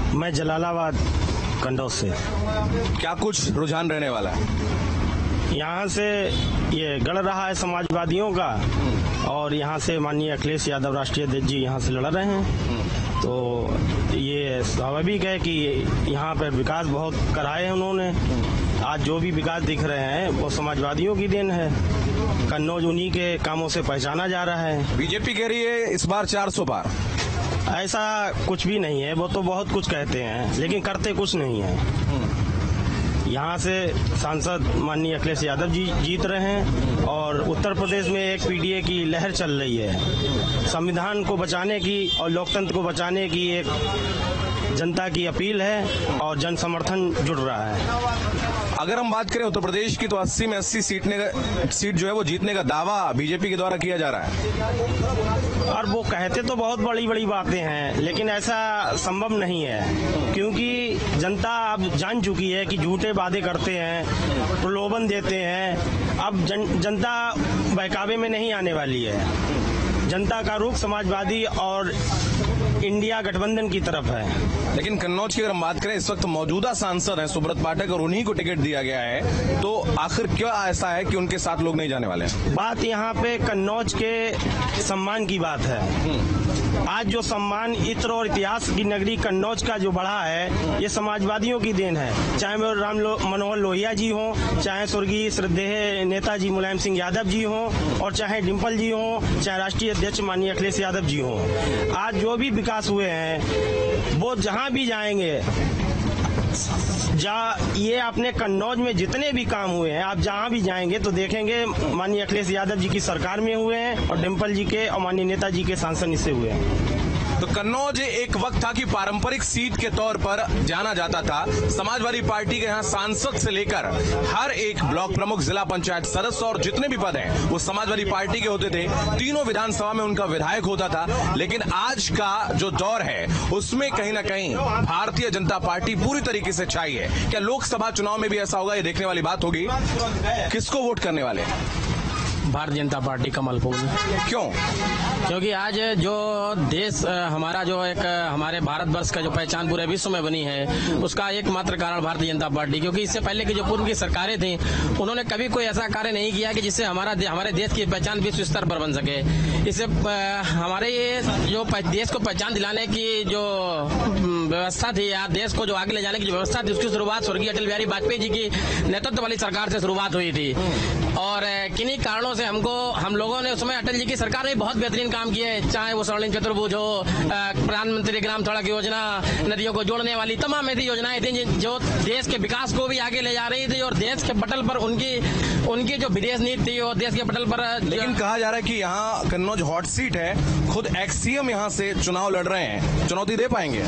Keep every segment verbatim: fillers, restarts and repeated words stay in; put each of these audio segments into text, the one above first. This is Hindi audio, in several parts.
मैं जलालाबाद कन्नौज से। क्या कुछ रुझान रहने वाला है? यहाँ से ये गढ़ रहा है समाजवादियों का, और यहाँ से माननीय अखिलेश यादव राष्ट्रीय अध्यक्ष जी यहाँ से लड़ रहे हैं। तो ये स्वाभाविक है कि यहाँ पर विकास बहुत कराए हैं उन्होंने। आज जो भी विकास दिख रहे हैं वो समाजवादियों की देन है। कन्नौज उन्हीं के कामों से पहचाना जा रहा है। बीजेपी कह रही है इस बार चार सौ पार। ऐसा कुछ भी नहीं है, वो तो बहुत कुछ कहते हैं लेकिन करते कुछ नहीं है। यहाँ से सांसद माननीय अखिलेश यादव जी जीत रहे हैं, और उत्तर प्रदेश में एक पीडीए की लहर चल रही है। संविधान को बचाने की और लोकतंत्र को बचाने की एक जनता की अपील है, और जन समर्थन जुड़ रहा है। अगर हम बात करें उत्तर प्रदेश की, तो अस्सी में अस्सी सीटने का सीट जो है वो जीतने का दावा बीजेपी के द्वारा किया जा रहा है। और वो कहते तो बहुत बड़ी बड़ी बातें हैं, लेकिन ऐसा संभव नहीं है, क्योंकि जनता अब जान चुकी है कि झूठे वादे करते हैं, प्रलोभन देते हैं। अब जन, जनता बहकावे में नहीं आने वाली है। जनता का रुख समाजवादी और इंडिया गठबंधन की तरफ है। लेकिन कन्नौज की अगर हम बात करें, इस वक्त मौजूदा सांसद हैं सुब्रत पाठक, और उन्हीं को टिकट दिया गया है, तो आखिर क्या ऐसा है कि उनके साथ लोग नहीं जाने वाले हैं? बात यहाँ पे कन्नौज के सम्मान की बात है। आज जो सम्मान इत्र और इतिहास की नगरी कन्नौज का जो बढ़ा है, ये समाजवादियों की देन है। चाहे वो राम मनोहर लोहिया जी हों, चाहे स्वर्गीय श्रद्धेय नेताजी मुलायम सिंह यादव जी हों, और चाहे डिम्पल जी हों, चाहे राष्ट्रीय अध्यक्ष माननीय अखिलेश यादव जी हों। आज जो भी विकास हुए हैं वो जहां भी जाएंगे, जा ये अपने कन्नौज में जितने भी काम हुए हैं, आप जहां भी जाएंगे तो देखेंगे माननीय अखिलेश यादव जी की सरकार में हुए हैं, और डिम्पल जी के और माननीय नेताजी के सांसद इससे हुए हैं। तो कन्नौज एक वक्त था कि पारंपरिक सीट के तौर पर जाना जाता था। समाजवादी पार्टी के यहाँ सांसद से लेकर हर एक ब्लॉक प्रमुख, जिला पंचायत सदस्य और जितने भी पद हैं वो समाजवादी पार्टी के होते थे। तीनों विधानसभा में उनका विधायक होता था। लेकिन आज का जो दौर है उसमें कहीं ना कहीं भारतीय जनता पार्टी पूरी तरीके से छाई है। क्या लोकसभा चुनाव में भी ऐसा होगा, ये देखने वाली बात होगी। किसको वोट करने वाले? भारतीय जनता पार्टी, कमल फूल। क्यों? क्योंकि आज जो देश हमारा, जो एक हमारे भारतवर्ष का जो पहचान पूरे विश्व में बनी है, उसका एकमात्र कारण भारतीय जनता पार्टी। क्योंकि इससे पहले की जो पूर्व की सरकारें थी, उन्होंने कभी कोई ऐसा कार्य नहीं किया कि जिससे हमारा हमारे देश की पहचान विश्व स्तर पर बन सके। इससे हमारे ये जो देश को पहचान दिलाने की जो व्यवस्था थी, या देश को जो आगे ले जाने की जो व्यवस्था थी, उसकी शुरुआत स्वर्गीय अटल बिहारी वाजपेयी जी की नेतृत्व वाली सरकार से शुरुआत हुई थी। और किन्हीं कारणों से हमको हम लोगों ने उसमें अटल जी की सरकार ने बहुत बेहतरीन काम किए, चाहे वो स्वर्णिम चतुर्भुज हो, प्रधानमंत्री ग्राम सड़क योजना, नदियों को जोड़ने वाली तमाम ऐसी योजनाएं थी जो देश के विकास को भी आगे ले जा रही थी, और देश के पटल पर उनकी उनकी जो विदेश नीति थी वो देश के पटल पर। लेकिन कहा जा रहा है कि यहाँ कन्नौज हॉट सीट है, खुद एक्स सीएम यहाँ से चुनाव लड़ रहे हैं, चुनौती दे पाएंगे?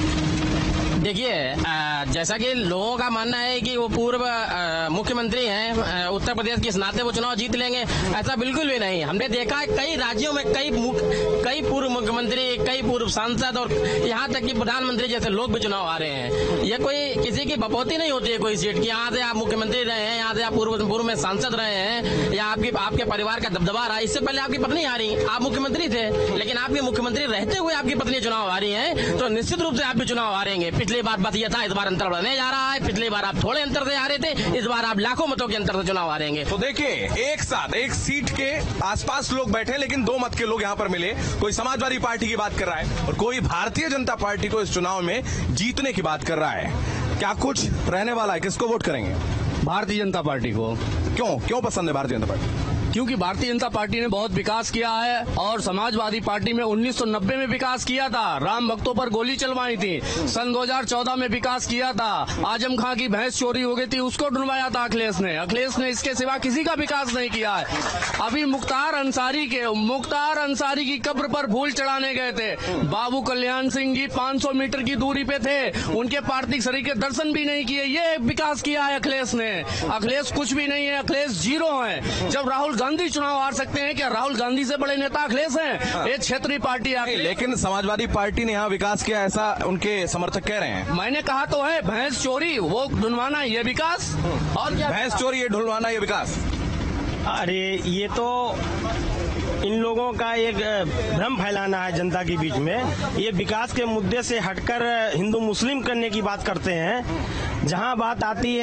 देखिए, जैसा कि लोगों का मानना है कि वो पूर्व मुख्यमंत्री हैं उत्तर प्रदेश के, इस नाते वो चुनाव जीत लेंगे, ऐसा बिल्कुल भी नहीं। हमने देखा है कई राज्यों में कई कई पूर्व मुख्यमंत्री, कई पूर्व सांसद और यहाँ तक कि प्रधानमंत्री जैसे लोग भी चुनाव आ रहे हैं। ये कोई किसी की बपौती नहीं होती है कोई सीट की। यहाँ से आप मुख्यमंत्री रहे हैं, यहाँ से आप पूर्व पूर्व में सांसद रहे हैं, या आपकी आपके परिवार का दबदबा रहा। इससे पहले आपकी पत्नी आ रही, आप मुख्यमंत्री थे, लेकिन आपके मुख्यमंत्री रहते हुए आपकी पत्नी चुनाव आ रही है, तो निश्चित रूप से आप भी चुनाव हारेंगे। पिछली बार बात यह था, इस बार अंतर बढ़ने जा रहा है। पिछली बार आप थोड़े अंतर से हारे थे, इस बार आप लाखों मतों के अंतर से चुनाव हारेंगे। तो देखिए, एक साथ एक सीट के आसपास लोग बैठे, लेकिन दो मत के लोग यहाँ पर मिले। कोई समाजवादी पार्टी की बात कर रहा है और कोई भारतीय जनता पार्टी को इस चुनाव में जीतने की बात कर रहा है। क्या कुछ रहने वाला है? किसको वोट करेंगे? भारतीय जनता पार्टी को। क्यों क्यों पसंद है भारतीय जनता पार्टी? क्योंकि भारतीय जनता पार्टी ने बहुत विकास किया है, और समाजवादी पार्टी में उन्नीस सौ नब्बे में विकास किया था, राम भक्तों पर गोली चलवाई थी। सन दो हज़ार चौदह में विकास किया था, आजम खां की भैंस चोरी हो गई थी, उसको ढूंढवाया था अखिलेश ने। अखिलेश ने इसके सिवा किसी का विकास नहीं किया है। अभी मुख्तार अंसारी के मुख्तार अंसारी की कब्र पर फूल चढ़ाने गए थे, बाबू कल्याण सिंह जी पाँच सौ मीटर की दूरी पे थे, उनके पार्थिव शरीर के दर्शन भी नहीं किए। ये विकास किया है अखिलेश ने। अखिलेश कुछ भी नहीं है, अखिलेश जीरो है। जब राहुल गांधी चुनाव हार सकते हैं, क्या राहुल गांधी से बड़े नेता अखिलेश हैं? ये क्षेत्रीय पार्टी है। लेकिन समाजवादी पार्टी ने यहाँ विकास किया, ऐसा उनके समर्थक कह रहे हैं। मैंने कहा तो है, भैंस चोरी वो ढूंढवाना ये विकास, और क्या भैंस चोरी ये ढूंढवाना ये विकास? अरे ये तो इन लोगों का एक भ्रम फैलाना है जनता के बीच में। ये विकास के मुद्दे से हटकर हिंदू मुस्लिम करने की बात करते हैं। जहां बात आती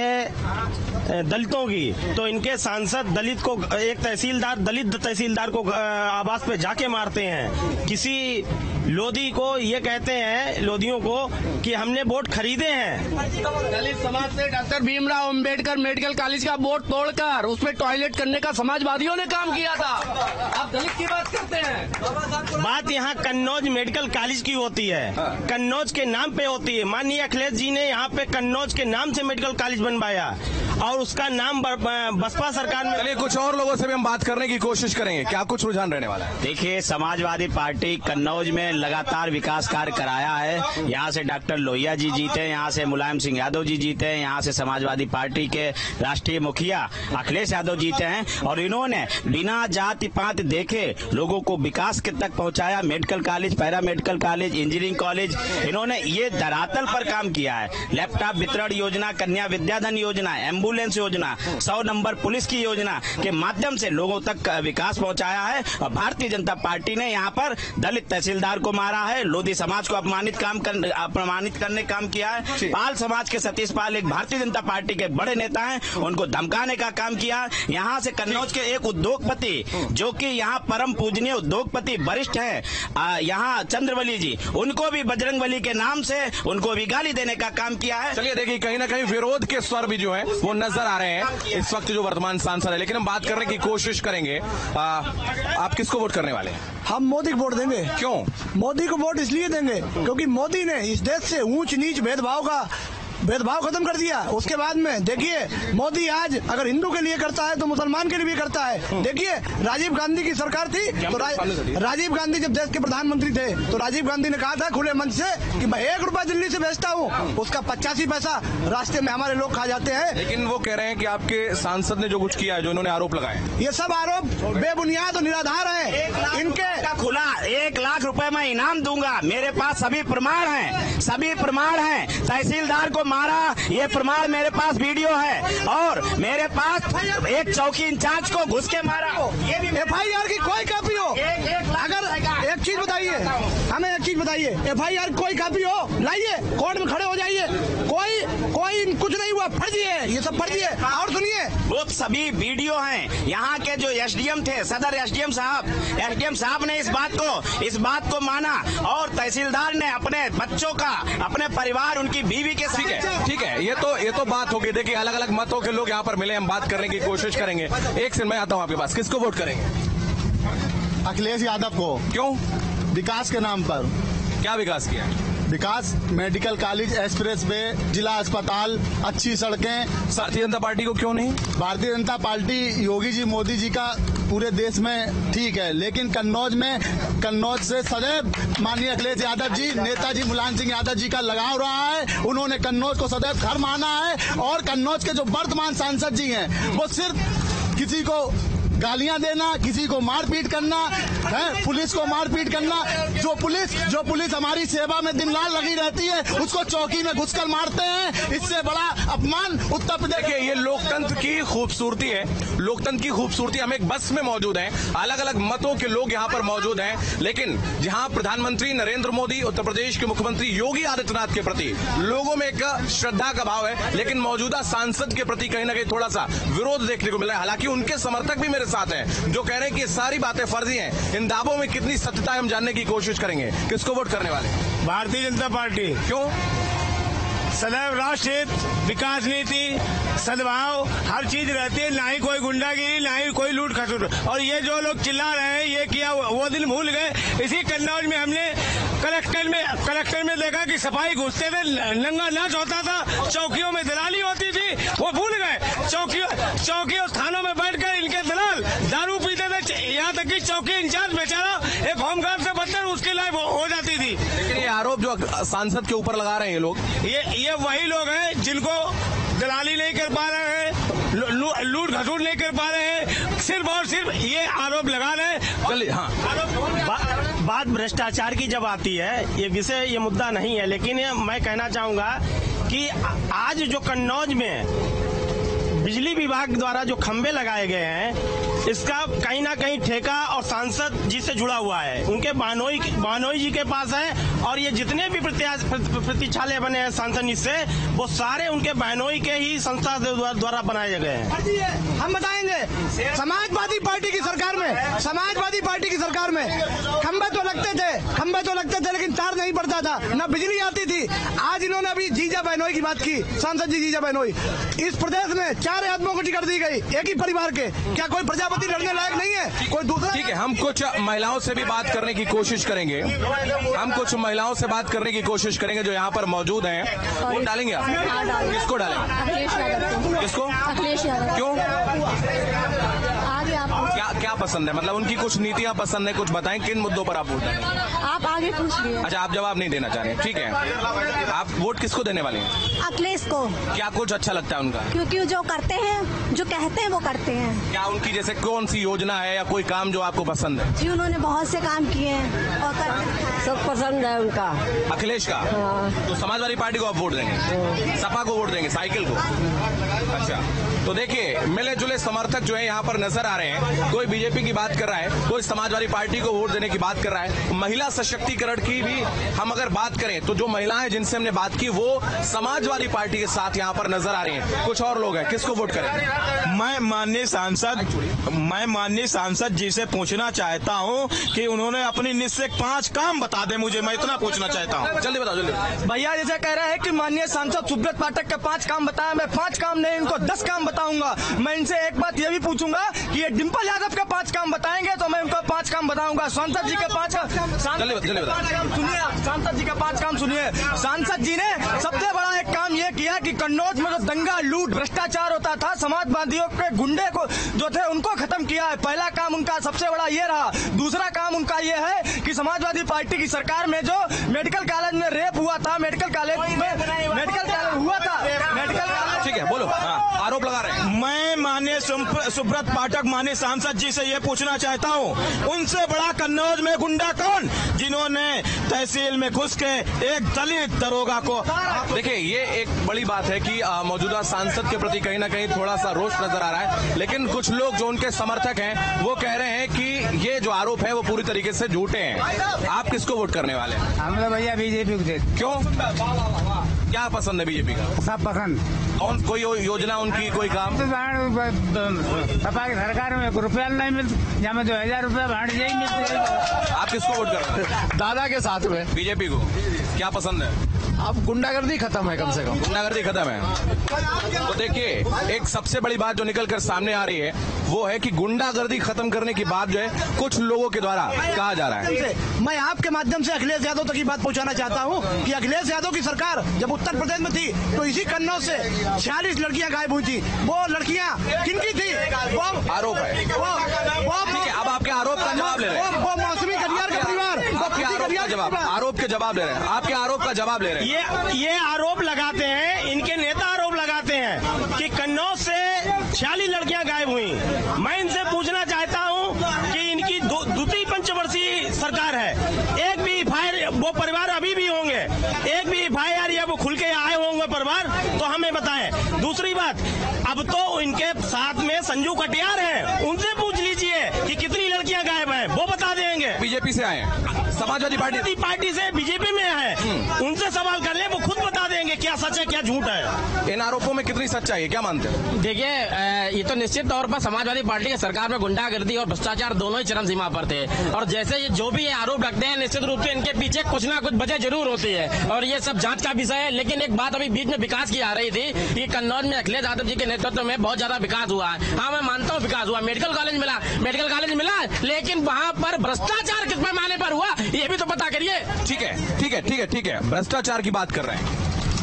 है दलितों की, तो इनके सांसद दलित को, एक तहसीलदार दलित तहसीलदार को आवास पे जाके मारते हैं। किसी लोधी को ये कहते हैं, लोधियों को, कि हमने वोट खरीदे हैं। दलित समाज से doctor Bhimrao Ambedkar medical college का बोर्ड तोड़कर उसमें टॉयलेट करने का समाजवादियों ने काम किया था। आप दलित की बात करते हैं। बात यहाँ कन्नौज मेडिकल कॉलेज की होती है, कन्नौज के नाम पे होती है। माननीय अखिलेश जी ने यहाँ पे कन्नौज के नाम से मेडिकल कॉलेज बनवाया और उसका नाम बसपा सरकार में। चलिए कुछ और लोगों से भी हम बात करने की कोशिश करेंगे, क्या कुछ रुझान रहने वाला है। देखिए, समाजवादी पार्टी कन्नौज में लगातार विकास कार्य कराया है। यहाँ से डॉक्टर लोहिया जी जीते, यहाँ से मुलायम सिंह यादव जी जीते, यहाँ से समाजवादी पार्टी के राष्ट्रीय मुखिया अखिलेश यादव जीते हैं और इन्होंने बिना जाति पात देखे लोगों को विकास के तक पहुंचाया। Medical college, para medical college, engineering college, इन्होंने ये धरातल पर काम किया है। लैपटॉप वितरण योजना, कन्या विद्याधन योजना, एम्बुलेंस योजना, सौ नंबर पुलिस की योजना के माध्यम से लोगों तक विकास पहुंचाया है। और भारतीय जनता पार्टी ने यहाँ पर दलित तहसीलदार को मारा है, लोधी समाज को अपमानित काम कर, अपमानित करने काम किया है। पाल समाज के सतीश पाल एक भारतीय जनता पार्टी के बड़े नेता हैं, उनको धमकाने का काम किया। यहाँ से कन्नौज के एक उद्योगपति, जो कि यहाँ परम पूजनीय उद्योगपति वरिष्ठ है, यहाँ चंद्रवली जी, उनको भी बजरंगबली के नाम से उनको भी गाली देने का काम किया है। चलिए देखिए, कहीं ना कहीं विरोध के स्वर भी जो है वो नजर आ रहे हैं इस वक्त जो वर्तमान सांसद है। लेकिन हम बात करने की कोशिश करेंगे, आ, आप किसको वोट करने वाले हैं? हम मोदी को वोट देंगे। क्यों मोदी को वोट इसलिए देंगे क्योंकि मोदी ने इस देश से ऊंच नीच भेदभाव का भेदभाव खत्म कर दिया। उसके बाद में देखिए, मोदी आज अगर हिंदू के लिए करता है तो मुसलमान के लिए भी करता है। देखिए, राजीव गांधी की सरकार थी तो रा, राजीव गांधी जब देश के प्रधानमंत्री थे तो राजीव गांधी ने कहा था खुले मंच से कि मैं एक रुपया दिल्ली से भेजता हूँ, उसका पचासी पैसा रास्ते में हमारे लोग खा जाते हैं। लेकिन वो कह रहे हैं कि आपके सांसद ने जो कुछ किया है, जो इन्होंने आरोप लगाए, ये सब आरोप बेबुनियाद और निराधार है। इनके खुला एक लाख रुपए मैं इनाम दूंगा, मेरे पास सभी प्रमाण हैं, सभी प्रमाण हैं। तहसीलदार को मारा, ये प्रमाण मेरे पास वीडियो है, और मेरे पास एक चौकी इंचार्ज को घुस के मारा, ये भी एफ आई आर की कोई कॉपी हो। एक, एक अगर एक चीज बताइए, हमें एक चीज बताइए, एफ आई आर कोई कॉपी हो, लाइए, कोर्ट में खड़े हो जाइए। कोई कोई कुछ नहीं हुआ, फर्जी है, ये सब फर्जी है। और सुनिए, वो सभी वीडियो हैं। यहाँ के जो एस डी एम थे, सदर एस डी एम साहब, एस डी एम साहब ने इस बात को इस बात को माना, और तहसीलदार ने अपने बच्चों का, अपने परिवार, उनकी बीवी के ठीक है, ठीक है, ये तो ये तो बात होगी। देखिए, अलग अलग मतों के लोग यहाँ पर मिले, हम बात करने की कोशिश करेंगे। एक से मैं आता हूँ आपके पास, किसको वोट करेंगे? अखिलेश यादव को। क्यों? विकास के नाम पर। क्या विकास किया? विकास, मेडिकल कॉलेज, एक्सप्रेस वे, जिला अस्पताल, अच्छी सड़कें। भारतीय जनता पार्टी को क्यों नहीं? भारतीय जनता पार्टी योगी जी, मोदी जी का पूरे देश में ठीक है, लेकिन कन्नौज में, कन्नौज से सदैव माननीय अखिलेश यादव जी, नेताजी मुलायम सिंह यादव जी का लगाव रहा है। उन्होंने कन्नौज को सदैव घर माना है। और कन्नौज के जो वर्तमान सांसद जी हैं, वो सिर्फ किसी को गालियां देना, किसी को मारपीट करना है, पुलिस को मारपीट करना। जो पुलिस जो पुलिस हमारी सेवा में दिन रात लगी रहती है, उसको चौकी में घुसकर मारते हैं। इससे बड़ा अपमान उत्तर प्रदेश। देखिए, ये लोकतंत्र की खूबसूरती है, लोकतंत्र की खूबसूरती। हम एक बस में मौजूद हैं, अलग अलग मतों के लोग यहाँ पर मौजूद हैं, लेकिन जहाँ प्रधानमंत्री नरेंद्र मोदी, उत्तर प्रदेश के मुख्यमंत्री योगी आदित्यनाथ के प्रति लोगों में एक श्रद्धा का भाव है, लेकिन मौजूदा सांसद के प्रति कहीं ना कहीं थोड़ा सा विरोध देखने को मिला है। हालांकि उनके समर्थक भी मेरे साथ हैं, जो कह रहे हैं कि सारी बातें फर्जी हैं। इन दावों में कितनी सत्यता है, हम जानने की कोशिश करेंगे। किसको वोट करने वाले? भारतीय जनता पार्टी। क्यों? सदैव राष्ट्र हित, विकास नीति, सद्भाव, हर चीज रहती है, ना ही कोई गुंडागिरी, ना ही कोई लूट खसुट। और ये जो लोग चिल्ला रहे हैं, ये किया वो दिन भूल गए। इसी कन्नौज में हमने कलेक्टर में कलेक्टर में देखा कि सफाई घुसते थे, नंगा नाच होता था, चौकियों में दलाली होती थी, वो भूल गए। चौकियों चौकियों थानों में बैठकर इनके दलाल दारू पीते थे, यहाँ तक कि चौकी इंचार्ज बेचारा एक होमगार्ड से बदतर उसकी लाइफ हो जाती थी। लेकिन ये आरोप जो सांसद के ऊपर लगा रहे हैं ये लोग, ये ये वही लोग हैं जिनको दलाली नहीं कर पा रहे हैं, लूट घसूट नहीं कर पा रहे हैं, सिर्फ और सिर्फ ये आरोप लगा रहे हैं। चलिए, हाँ, बा, बात भ्रष्टाचार की जब आती है, ये विषय, ये मुद्दा नहीं है, लेकिन मैं कहना चाहूंगा कि आज जो कन्नौज में बिजली विभाग द्वारा जो खंबे लगाए गए हैं, इसका कहीं ना कहीं ठेका और सांसद जी से जुड़ा हुआ है। उनके बानोई बानोई जी के पास है, और ये जितने भी प्रतीक्षालय बने हैं सांसद जी से, वो सारे उनके बानोई के ही संस्था द्वारा बनाए गए हैं। हम बताएंगे, समाजवादी पार्टी की सरकार में समाजवादी पार्टी की सरकार में खंबे तो लगते थे खंबे तो लगते थे लेकिन तार नहीं पड़ता था, न बिजली आती थी। आज इन्होंने अभी जीजा बहनोई की बात की, सांसद जी जीजा बहनोई। इस प्रदेश में चार आदमियों को टिकट दी गई, एक ही परिवार के। क्या कोई प्रजापति लड़ने लायक नहीं है? कोई दूसरा? ठीक है, हम कुछ महिलाओं से भी बात करने की कोशिश करेंगे। हम कुछ महिलाओं से बात करने की कोशिश करेंगे जो यहाँ पर मौजूद हैं। वोट डालेंगे आप? किसको डालेंगे? अखिलेश यादव। किसको? अखिलेश यादव। क्यों? आगे आप क्या क्या पसंद है? मतलब उनकी कुछ नीतियाँ पसंद है, कुछ बताएं किन मुद्दों पर आप वोट डालेंगे? आप आगे पूछ लिए। अच्छा, आप जवाब नहीं देना चाह रहे हैं, ठीक है। आप वोट किसको देने वाले हैं? अखिलेश को। क्या कुछ अच्छा लगता है उनका? क्योंकि जो करते हैं, जो कहते हैं वो करते हैं। क्या उनकी जैसे कौन सी योजना है या कोई काम जो आपको पसंद है? जी, उन्होंने बहुत से काम किए हैं और कर... सब पसंद है उनका। अखिलेश का? तो समाजवादी पार्टी को आप वोट देंगे? सपा को वोट देंगे? साइकिल को? अच्छा, तो देखिए मिले जुले समर्थक जो है यहाँ पर नजर आ रहे हैं। कोई बीजेपी की बात कर रहा है, कोई समाजवादी पार्टी को वोट देने की बात कर रहा है। महिला सशक्तिकरण की भी हम अगर बात करें तो जो महिलाएं जिनसे हमने बात की वो समाजवादी पार्टी के साथ यहाँ पर नजर आ रही हैं। कुछ और लोग हैं, किसको वोट करें? मैं माननीय सांसद मैं माननीय सांसद जी से पूछना चाहता हूँ कि उन्होंने अपनी निश्चय पांच काम बता दे मुझे, मैं इतना पूछना चाहता हूँ। जल्दी बताओ, जल्दी। भैया जैसे कह रहे हैं कि माननीय सांसद सुब्रत पाठक के पांच काम बताया, मैं पांच काम नहीं इनको दस काम बताऊंगा। मैं इनसे एक बात ये भी पूछूंगा कि ये डिम्पल यादव के पांच काम बताएंगे तो मैं उनको पांच काम बताऊंगा। सांसद जी के पांच काम सुनिए, सांसद जी के पांच काम सुनिए। सांसद जी ने सबसे बड़ा एक काम ये किया कि कन्नौज में जो दंगा, लूट, भ्रष्टाचार होता था, समाजवादियों के गुंडे को जो थे उनको खत्म किया है। पहला काम उनका सबसे बड़ा ये रहा। दूसरा काम उनका ये है कि समाजवादी पार्टी की सरकार में जो मेडिकल कॉलेज में रेप हुआ था, मेडिकल कॉलेज में मेडिकल कॉलेज हुआ था, मेडिकल कॉलेज। ठीक है, बोलो। हाँ, आरोप लगा रहे हैं। मैं माननीय सुब्रत पाठक माननीय सांसद जी से ये पूछना चाहता हूँ, उनसे बड़ा कन्नौज में गुंडा कौन जिन्होंने तहसील में घुस के एक दलित दरोगा को? देखिए, ये एक बड़ी बात है कि मौजूदा सांसद के प्रति कहीं ना कहीं थोड़ा सा रोष नजर आ रहा है, लेकिन कुछ लोग जो उनके समर्थक हैं वो कह रहे हैं कि ये जो आरोप है वो पूरी तरीके से झूठे हैं। आप किसको वोट करने वाले हैं? हम लोग भैया बीजेपी को देते। क्यों? क्या पसंद है बीजेपी का? सब पसंद। कौन कोई योजना उनकी, कोई काम? सपा की सरकार में रुपया नहीं मिलता, जहाँ में दो हजार रूपया भाड़ यही मिलते। आप किसको वोट कर रहे हैं? दादा के साथ में बीजेपी को। क्या पसंद है? अब गुंडागर्दी खत्म है, कम से कम गुंडागर्दी खत्म है। तो देखिए, एक सबसे बड़ी बात जो निकल कर सामने आ रही है वो है कि गुंडागर्दी खत्म करने की बात जो है कुछ लोगों के द्वारा कहा जा रहा है। मैं आपके माध्यम से अखिलेश यादव तक की बात पहुंचाना चाहता हूं कि अखिलेश यादव की सरकार जब उत्तर प्रदेश में थी तो इसी कन्नौज से छियालीस लड़कियां गायब हुई थी। वो लड़कियां किनकी थी? वो आरोप है। वो, वो, ठीक है, अब आपके आरोप का जवाब ले रहे हैं। वो, वो मौसमी कटियार का परिवार। आपके आरोप का जवाब आरोप के जवाब ले रहे हैं। आपके आरोप का जवाब ले रहे हैं। ये ये आरोप लगाते हैं, इनके नेता आरोप लगाते हैं कि कन्नौज से छियालीस लड़कियां गायब हुई। मैं इनसे पूछना चाहता हूं कि इनकी द्वितीय पंचवर्षीय सरकार है, एक भी भाई वो परिवार अभी भी होंगे, एक भी भाई यार या वो खुल के आए होंगे परिवार तो हमें बताएं। दूसरी बात, अब तो इनके साथ में संजू कटियार है, उनसे पूछ लीजिए कि कितनी लड़कियां गायब हैं, वो बता देंगे। बीजेपी से आए, समाजवादी पार्टी पार्टी से बीजेपी में है, उनसे सवाल कर ले, वो खुद बता देंगे क्या सच है क्या झूठ है। इन आरोपों में कितनी सच्चाई है, क्या मानते हैं? देखिए, ये तो निश्चित तौर पर समाजवादी पार्टी की सरकार में गुंडागर्दी और भ्रष्टाचार दोनों ही चरम सीमा पर थे, और जैसे ये जो भी ये आरोप लगते हैं निश्चित रूप से इनके पीछे कुछ ना कुछ वजह जरूर होती है और ये सब जांच का विषय है। लेकिन एक बात अभी बीच में विकास की आ रही थी कि कन्नौज में अखिलेश यादव जी के नेतृत्व में बहुत ज्यादा विकास हुआ है। हाँ, मैं मानता हूँ विकास हुआ, मेडिकल कॉलेज मिला, मेडिकल कॉलेज मिला, लेकिन वहाँ पर भ्रष्टाचार किस पैमाने पर हुआ ये भी तो पता करिए। ठीक है, ठीक है, ठीक है, ठीक है, भ्रष्टाचार की बात कर रहे हैं।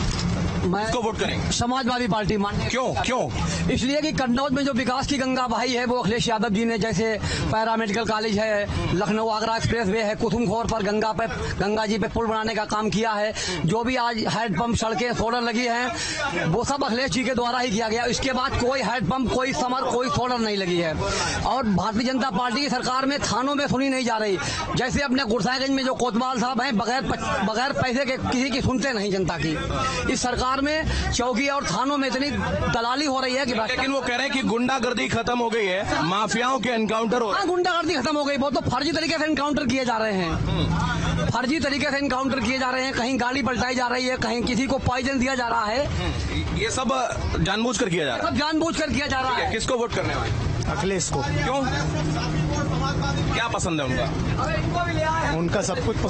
मैं इसको वोट करेंगे समाजवादी पार्टी मान। क्यों क्यों? इसलिए कि कन्नौज में जो विकास की गंगा बहाई है वो अखिलेश यादव जी ने, जैसे पैरा मेडिकल कॉलेज है, लखनऊ आगरा एक्सप्रेस वे है, कुसुमखोर पर गंगा पे गंगा जी पे पुल बनाने का काम किया है। जो भी आज हैंडपंप सड़कें सोलर लगी हैं वो सब अखिलेश जी के द्वारा ही किया गया। इसके बाद कोई हैंडपंप, कोई समर, कोई सोलर नहीं लगी है। और भारतीय जनता पार्टी की सरकार में थानों में सुनी नहीं जा रही। जैसे अपने गुरसाईगंज में जो कोतवाल साहब हैं, बगैर बगैर पैसे के किसी की सुनते नहीं जनता की। इस सरकार सरकार में चौकी और थानों में इतनी दलाली हो रही है कि लेकिन वो कह रहे हैं कि गुंडागर्दी खत्म हो गई है, माफियाओं के एनकाउंटर हो। हाँ, गुंडागर्दी खत्म हो गई, वो तो फर्जी तरीके से एनकाउंटर किए जा रहे हैं, फर्जी तरीके से एनकाउंटर किए जा रहे हैं, कहीं गाड़ी पलटाई जा रही है, कहीं किसी को पॉइजन दिया जा रहा है। ये सब जानबूझकर किया जा रहा है, सब जानबूझकर किया जा रहा है। किसको वोट करने वाले? अखिलेश को। क्यों, क्या पसंद है उनका? उनका सब कुछ